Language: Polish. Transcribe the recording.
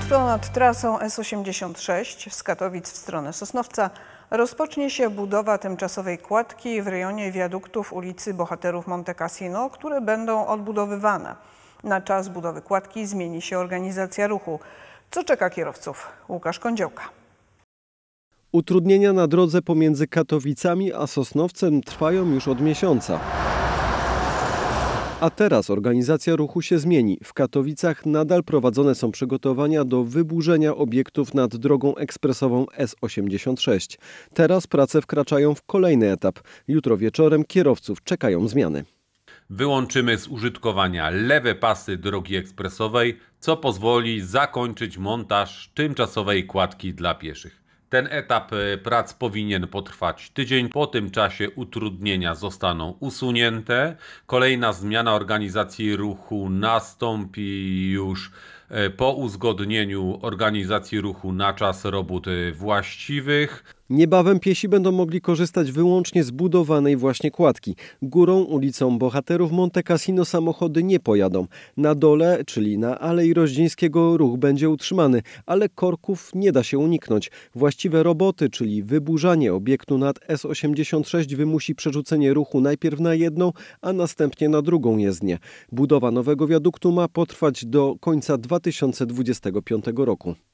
Jutro nad trasą S86 z Katowic w stronę Sosnowca rozpocznie się budowa tymczasowej kładki w rejonie wiaduktów ulicy Bohaterów Monte Cassino, które będą odbudowywane. Na czas budowy kładki zmieni się organizacja ruchu. Co czeka kierowców? Łukasz Kądziołka. Utrudnienia na drodze pomiędzy Katowicami a Sosnowcem trwają już od miesiąca. A teraz organizacja ruchu się zmieni. W Katowicach nadal prowadzone są przygotowania do wyburzenia obiektów nad drogą ekspresową S86. Teraz prace wkraczają w kolejny etap. Jutro wieczorem kierowców czekają zmiany. Wyłączymy z użytkowania lewe pasy drogi ekspresowej, co pozwoli zakończyć montaż tymczasowej kładki dla pieszych. Ten etap prac powinien potrwać tydzień. Po tym czasie utrudnienia zostaną usunięte. Kolejna zmiana organizacji ruchu nastąpi już po uzgodnieniu organizacji ruchu na czas robót właściwych. Niebawem piesi będą mogli korzystać wyłącznie z budowanej właśnie kładki. Górą ulicą Bohaterów Monte Cassino samochody nie pojadą. Na dole, czyli na Alei Roździńskiego, ruch będzie utrzymany, ale korków nie da się uniknąć. Właściwe roboty, czyli wyburzanie obiektu nad S86 wymusi przerzucenie ruchu najpierw na jedną, a następnie na drugą jezdnię. Budowa nowego wiaduktu ma potrwać do końca 2025 roku.